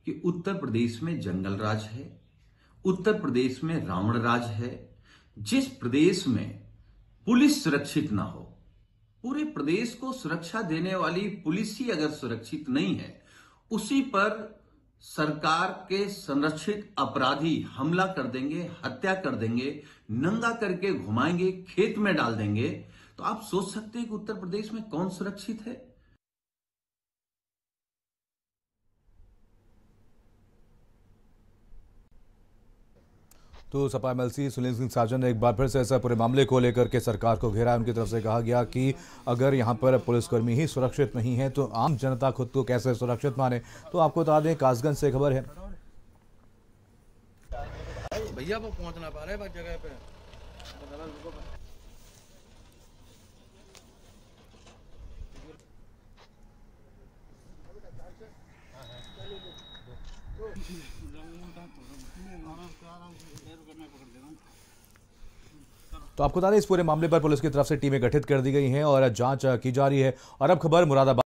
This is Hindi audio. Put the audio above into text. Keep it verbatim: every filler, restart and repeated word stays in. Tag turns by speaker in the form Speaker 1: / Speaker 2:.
Speaker 1: कि उत्तर प्रदेश में जंगल राज है, उत्तर प्रदेश में रावण राज है। जिस प्रदेश में पुलिस सुरक्षित ना हो, पूरे प्रदेश को सुरक्षा देने वाली पुलिस ही अगर सुरक्षित नहीं है, उसी पर सरकार के संरक्षित अपराधी हमला कर देंगे, हत्या कर देंगे, नंगा करके घुमाएंगे, खेत में डाल देंगे, तो आप सोच सकते हैं कि उत्तर प्रदेश में कौन सुरक्षित है।
Speaker 2: तो सपा एमएलसी सुनील सिंह साजन ने एक बार फिर से ऐसा पूरे मामले को लेकर के सरकार को घेरा। उनकी तरफ से कहा गया कि अगर यहां पर पुलिसकर्मी ही सुरक्षित नहीं है तो आम जनता खुद को कैसे सुरक्षित माने। तो आपको बता दें, कासगंज से खबर है।
Speaker 3: भैया वो पहुंच ना पा रहे जगह पे।
Speaker 2: तो आपको बता दें, इस पूरे मामले पर पुलिस की तरफ से टीमें गठित कर दी गई हैं और जांच की जा रही है। और अब खबर मुरादाबाद